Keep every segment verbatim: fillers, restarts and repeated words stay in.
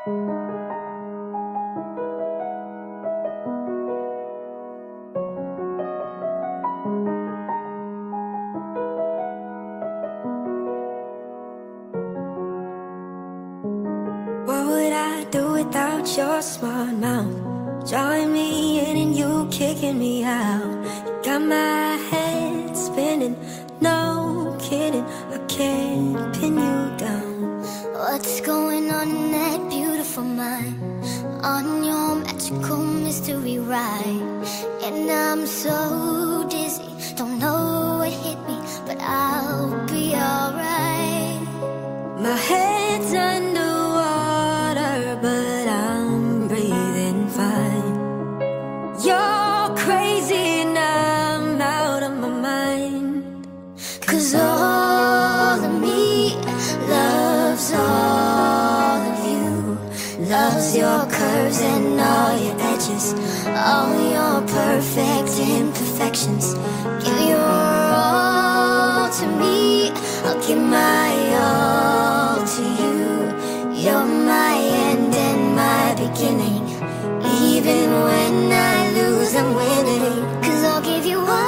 What would I do without your smart mouth? Drawing me in and you kicking me out. You got my head spinning, no kidding, I can't pin you down. What's going on in that beautiful mind? On your magical mystery ride. And I'm so dizzy, don't know what hit me, but I'll be alright. My head's underwater, but I'm breathing fine. You're crazy and I'm out of my mind. Cause all of me loves all of you. Loves your curves and all your edges, all your perfect imperfections. Give your all to me, I'll give my all to you. You're my end and my beginning. Even when I lose, I'm winning. Cause I'll give you all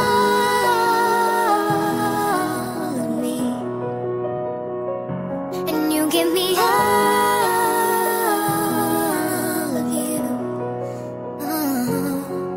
of me, and you give me all of you. Oh.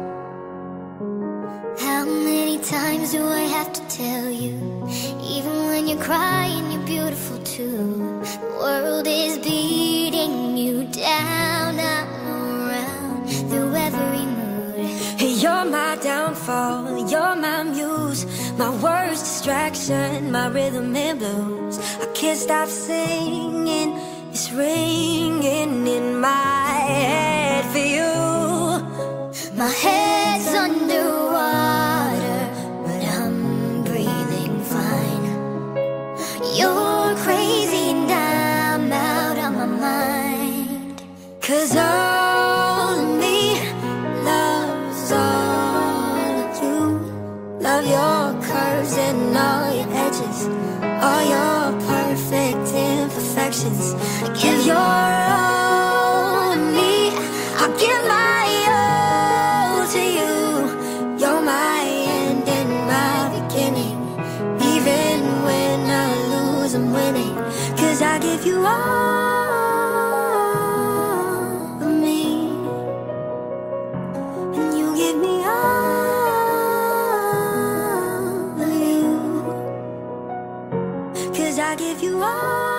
How many times do I have to tell you? Even when you're crying, you're beautiful too. The world is beating you down, I'm around through every mood. Hey, you're my downfall, you're my muse, my worst distraction, my rhythm and blues. I can't stop singing, it's ringing in my head for you. My head's underwater, but I'm breathing fine. You're crazy and I'm out of my mind. Cause all of me loves all of you. Love your curves and all your edges, all your perfect imperfections. Give your all to me, I'll give my all to you. You're my end and my beginning. Even when I lose, I'm winning. Cause I give you all of me, and you give me all of you. Cause I give you all